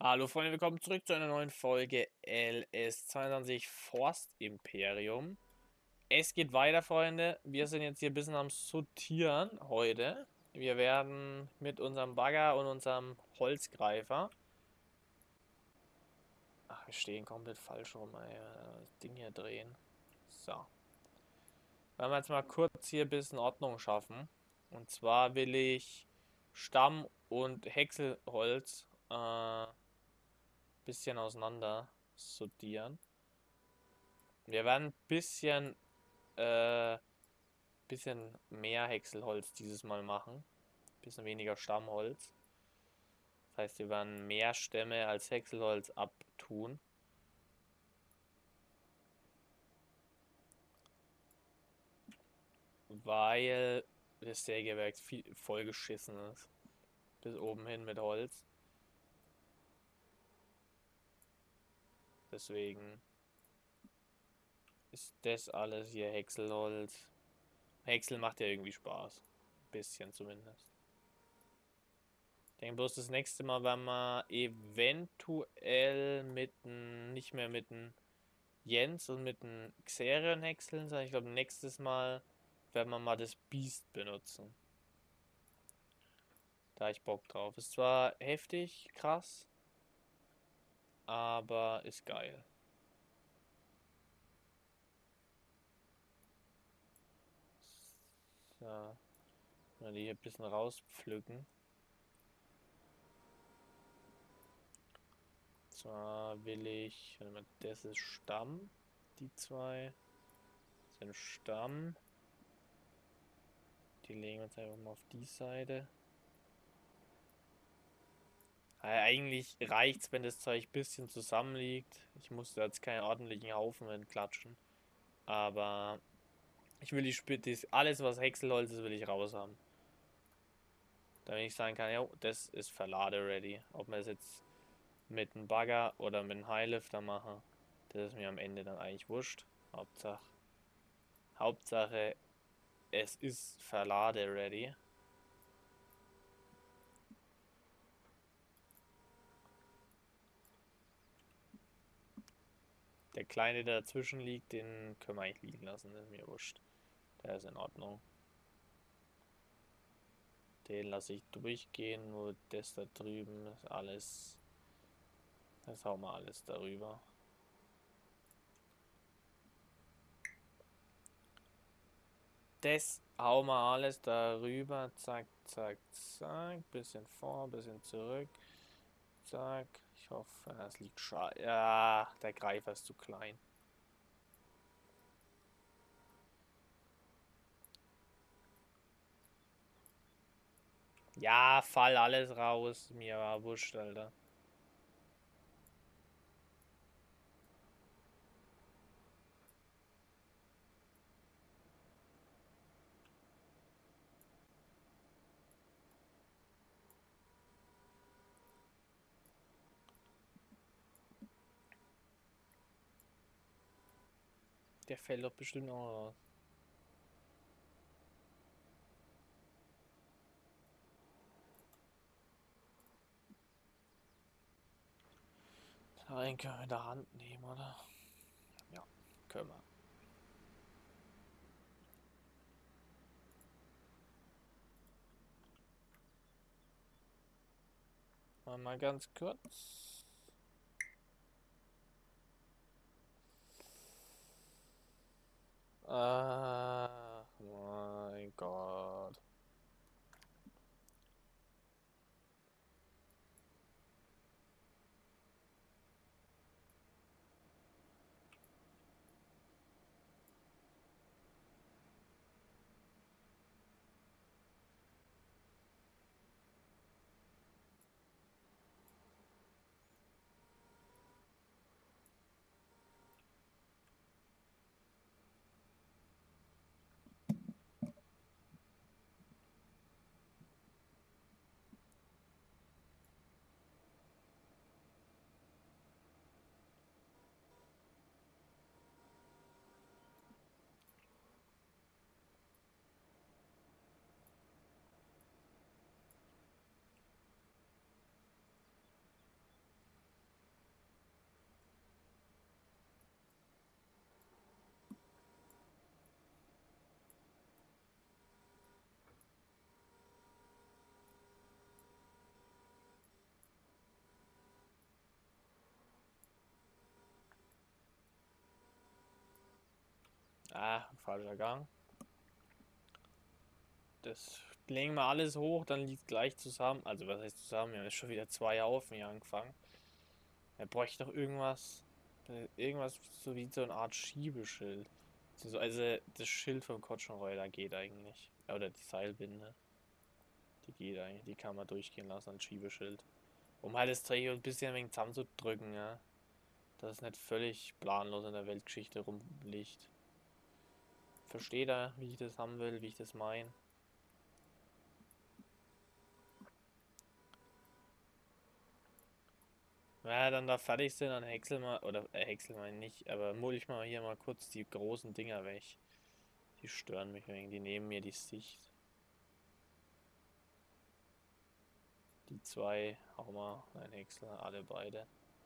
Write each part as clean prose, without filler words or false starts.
Hallo Freunde, willkommen zurück zu einer neuen Folge LS22 Forstimperium. Es geht weiter, Freunde. Wir sind jetzt hier ein bisschen am Sortieren heute. Wir werden mit unserem Bagger und unserem Holzgreifer... Ach, wir stehen komplett falsch rum, ey. Das Ding hier drehen. So. Werden wir jetzt mal kurz hier ein bisschen Ordnung schaffen. Und zwar will ich Stamm- und Häckselholz bisschen auseinander sortieren. Wir werden ein bisschen mehr Häckselholz dieses Mal machen. Bisschen weniger Stammholz. Das heißt, wir werden mehr Stämme als Häckselholz abtun. Weil das Sägewerk voll geschissen ist. Bis oben hin mit Holz. Deswegen ist das alles hier Häckselholz. Häcksel macht ja irgendwie Spaß. Ein bisschen zumindest. Ich denke bloß das nächste Mal werden wir eventuell nicht mehr mit dem Jens und mit dem Xerion häckseln, sondern ich glaube nächstes Mal werden wir mal das Biest benutzen. Da ich Bock drauf. Ist zwar heftig, krass, aber ist geil. So, mal die hier ein bisschen rauspflücken. Zwar will ich, warte mal, das ist Stamm, die zwei sind Stamm. Die legen wir uns einfach mal auf die Seite. Eigentlich reicht's, wenn das Zeug ein bisschen zusammenliegt. Ich muss da jetzt keinen ordentlichen Haufen entklatschen. Aber ich will alles was Häckselholz ist, will ich raus haben. Damit ich sagen kann, ja, das ist Verlade ready. Ob wir es jetzt mit einem Bagger oder mit einem Highlifter machen, das ist mir am Ende dann eigentlich wurscht. Hauptsache es ist Verlade ready. Der kleine, der dazwischen liegt, den können wir eigentlich liegen lassen, das ist mir wurscht. Der ist in Ordnung. Den lasse ich durchgehen, nur das da drüben ist alles. Das hauen wir alles darüber. Das hauen wir alles darüber. Zack, zack, zack. Bisschen vor, bisschen zurück. Zack. Ich hoffe, das liegt schade. Ja, der Greifer ist zu klein. Ja, fall alles raus. Mir war wurscht, Alter. Der fällt doch bestimmt auch raus. Den können wir in der Hand nehmen, oder? Ja, können wir. Mal ganz kurz. Ah, mein Gott. Ah, falscher Gang. Das legen wir alles hoch, dann liegt gleich zusammen. Also was heißt zusammen? Wir haben jetzt schon wieder 2 Haufen hier angefangen. Er bräuchte noch irgendwas. Irgendwas so wie so eine Art Schiebeschild. Also das Schild vom Kotschenreuter geht eigentlich. Oder die Seilbinde. Die geht eigentlich. Die kann man durchgehen lassen als Schiebeschild. Um halt das Zeug ein bisschen ein wenig zusammenzudrücken, ja. Dass es nicht völlig planlos in der Weltgeschichte rumliegt. Versteht er, wie ich das haben will, wie ich das meine? Wenn wir dann da fertig sind, dann häcksel mal, oder häcksel mal nicht, aber mulch mal hier mal kurz die großen Dinger weg. Die stören mich wegen, die nehmen mir die Sicht. Die zwei, hau mal ein Häcksel, alle beide.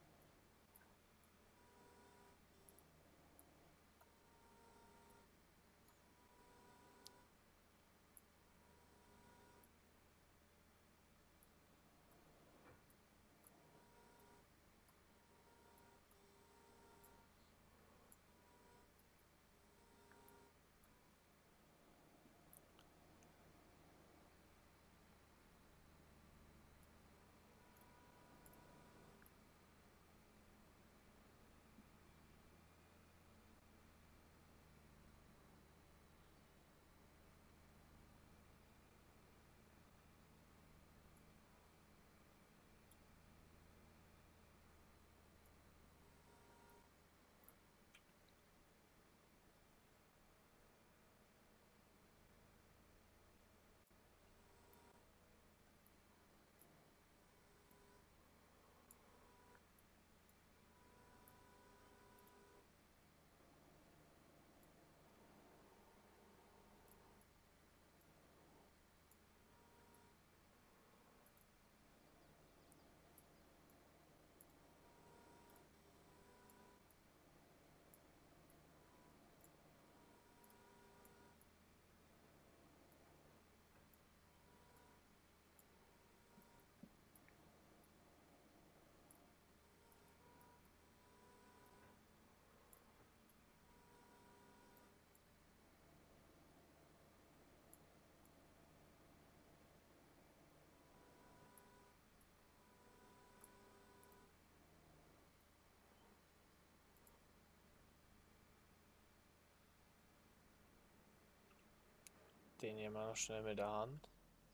Den hier mal noch schnell mit der Hand.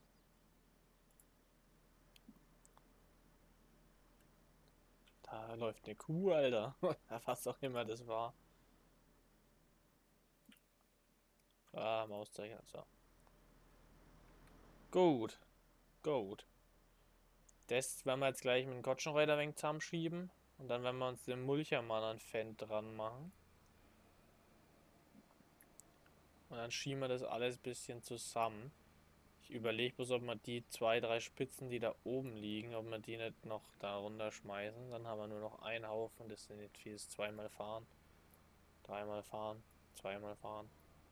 Da läuft eine Kuh, Alter. Was auch immer das war. Ah, Mauszeiger, so. Gut, gut. Das werden wir jetzt gleich mit dem Kotschenreiter ein wenig zusammenschieben. Und dann werden wir uns den Mulchermann an Fendt dran machen. Und dann schieben wir das alles ein bisschen zusammen. Ich überlege bloß, ob wir die 2, 3 Spitzen, die da oben liegen, ob wir die nicht noch da runterschmeißen. Dann haben wir nur noch einen Haufen. Das sind nicht viel. Zweimal fahren. Dreimal fahren. Zweimal fahren.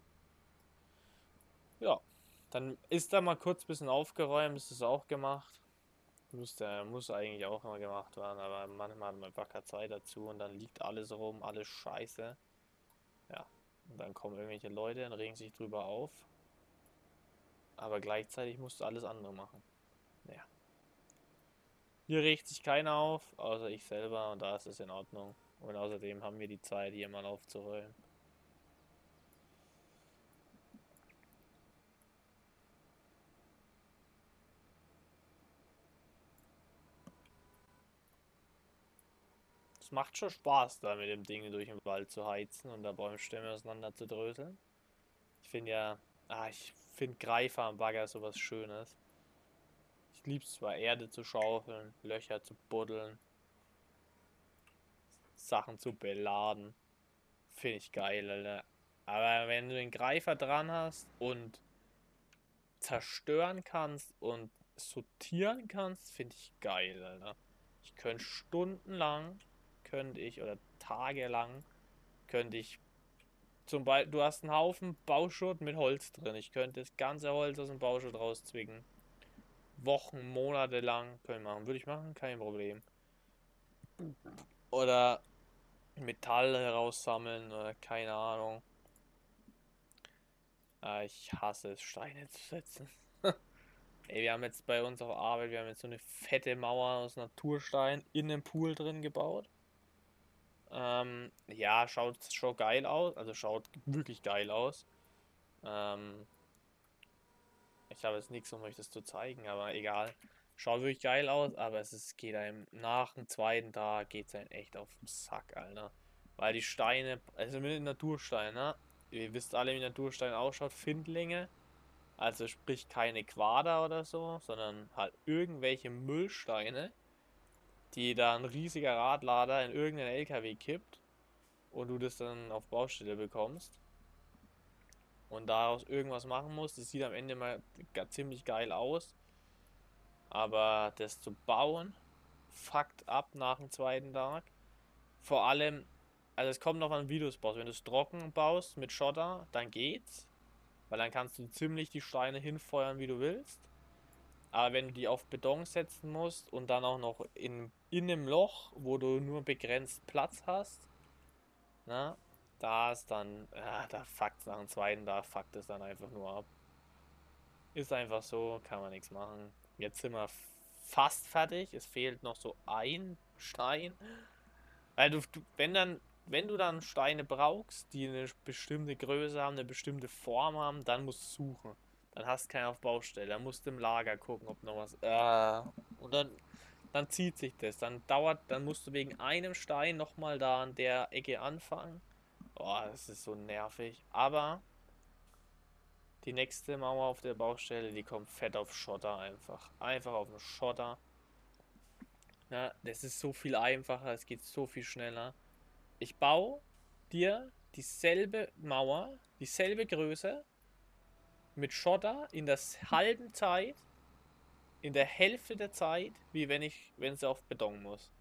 Ja. Dann ist da mal kurz ein bisschen aufgeräumt. Das ist auch gemacht. Muss eigentlich auch immer gemacht werden, aber manchmal hat man einfach keine Zeit dazu und dann liegt alles rum, alles scheiße. Ja, und dann kommen irgendwelche Leute und regen sich drüber auf, aber gleichzeitig musst du alles andere machen. Ja. Hier regt sich keiner auf, außer ich selber und da ist es in Ordnung. Und außerdem haben wir die Zeit, hier mal aufzuräumen. Es macht schon Spaß, da mit dem Ding durch den Wald zu heizen und da Bäumstämme auseinander zu dröseln. Ich finde ja, ich finde Greifer am Bagger sowas Schönes. Ich liebe es zwar, Erde zu schaufeln, Löcher zu buddeln, Sachen zu beladen. Finde ich geil, Alter. Aber wenn du den Greifer dran hast und zerstören kannst und sortieren kannst, finde ich geil, Alter. Ich könnte stundenlang, oder tagelang, könnte ich zum Beispiel, du hast einen Haufen Bauschutt mit Holz drin. Ich könnte das ganze Holz aus dem Bauschutt rauszwicken. Wochen, Monate lang können wir machen. Würde ich machen, kein Problem. Oder Metall heraussammeln oder keine Ahnung. Ich hasse es, Steine zu setzen. Ey, wir haben jetzt bei uns auf Arbeit, wir haben jetzt so eine fette Mauer aus Naturstein in einem Pool drin gebaut. Ja, schaut schon geil aus, also schaut wirklich geil aus. Ähm, Ich habe jetzt nichts, um euch das zu zeigen, aber egal. Schaut wirklich geil aus, aber geht einem nach dem zweiten Tag geht es einem echt auf den Sack, Alter. Weil die Steine, also mit den Natursteinen, ne? Ihr wisst alle, wie Naturstein ausschaut, Findlinge. Also sprich keine Quader oder so, sondern halt irgendwelche Müllsteine, die da ein riesiger Radlader in irgendeinen LKW kippt und du das dann auf Baustelle bekommst und daraus irgendwas machen musst. Das sieht am Ende mal ziemlich geil aus, aber das zu bauen, fuckt ab nach dem zweiten Tag. Vor allem, also es kommt noch an Videos baust. Wenn du es trocken baust mit Schotter, dann geht's, weil dann kannst du ziemlich die Steine hinfeuern, wie du willst. Aber wenn du die auf Beton setzen musst und dann auch noch in einem Loch, wo du nur begrenzt Platz hast, na, da ist dann, da fuckt es nach dem zweiten, da fuckt es dann einfach nur ab. Ist einfach so, kann man nichts machen. Jetzt sind wir fast fertig. Es fehlt noch so ein Stein. Weil wenn du dann Steine brauchst, die eine bestimmte Größe haben, eine bestimmte Form haben, dann musst du suchen. Dann hast du keinen auf Baustelle. Dann musst du im Lager gucken, ob noch was. Und dann zieht sich das. Dann musst du wegen einem Stein nochmal da an der Ecke anfangen. Boah, das ist so nervig. Aber die nächste Mauer auf der Baustelle, die kommt fett auf Schotter einfach. Einfach auf den Schotter. Ja, das ist so viel einfacher, es geht so viel schneller. Ich baue dir dieselbe Mauer, dieselbe Größe mit Schotter in der halben Zeit, in der Hälfte der Zeit, wie wenn sie auf Beton muss.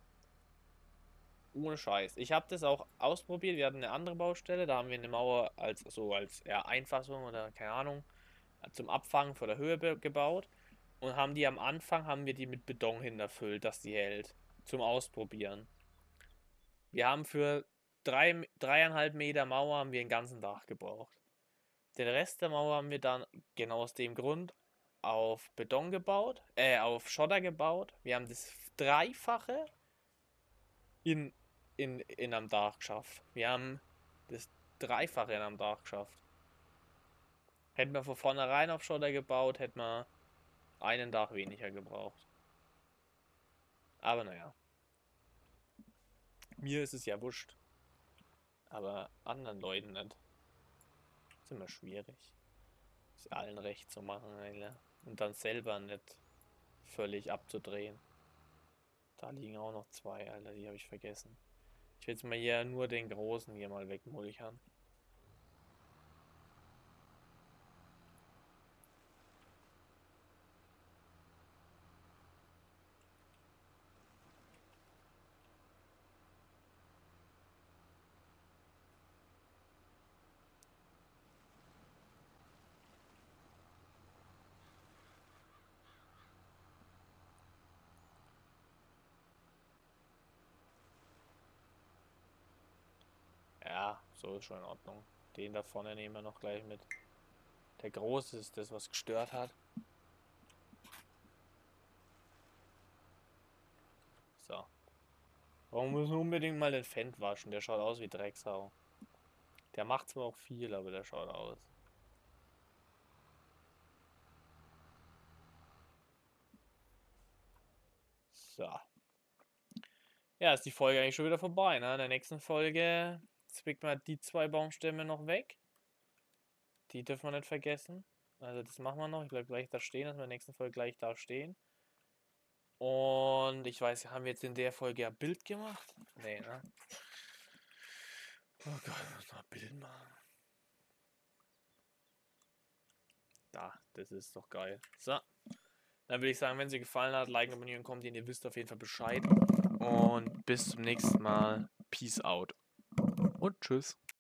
Ohne Scheiß. Ich habe das auch ausprobiert. Wir hatten eine andere Baustelle, da haben wir eine Mauer als ja, Einfassung oder keine Ahnung, zum Abfangen von der Höhe gebaut und haben wir die mit Beton hinterfüllt, dass die hält. Zum Ausprobieren. Wir haben für 3,5 Meter Mauer haben wir den ganzen Tag gebraucht. Den Rest der Mauer haben wir dann genau aus dem Grund auf Beton gebaut, auf Schotter gebaut. Wir haben das Dreifache in, in einem Tag geschafft. Wir haben das Dreifache in einem Tag geschafft. Hätten wir von vornherein auf Schotter gebaut, hätten wir einen Tag weniger gebraucht. Aber naja, mir ist es ja wurscht. Aber anderen Leuten nicht. Ist immer schwierig. Es allen recht zu machen, Alter. Und dann selber nicht völlig abzudrehen. Da liegen auch noch zwei, Alter, die habe ich vergessen. Ich will jetzt mal hier nur den großen hier mal wegmulchern. Ja, so ist schon in Ordnung. Den da vorne nehmen wir noch gleich mit. Der große ist das, was gestört hat. So. Warum müssen wir unbedingt mal den Fendt waschen? Der schaut aus wie Drecksau. Der macht zwar auch viel, aber der schaut aus. So. Ja, ist die Folge eigentlich schon wieder vorbei, ne? In der nächsten Folge zwickt man die zwei Baumstämme noch weg. Die dürfen wir nicht vergessen. Also das machen wir noch. Ich bleibe gleich da stehen, dass wir in der nächsten Folge gleich da stehen. Und ich weiß, haben wir jetzt in der Folge ja Bild gemacht? Nee, ne? Oh Gott, ich muss noch ein Bild machen. Da, das ist doch geil. So. Dann würde ich sagen, wenn es euch gefallen hat, liken, abonnieren, kommentieren. Ihr wisst auf jeden Fall Bescheid. Und bis zum nächsten Mal. Peace out. Und tschüss.